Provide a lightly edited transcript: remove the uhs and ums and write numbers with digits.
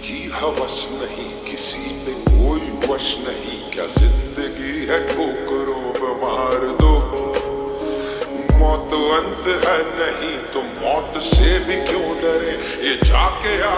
की हवस नहीं, किसी पे कोई वश नहीं। क्या जिंदगी है ठोकरों पे मार दो, मौत अंत है नहीं तो मौत से भी क्यों डरे। ये जाके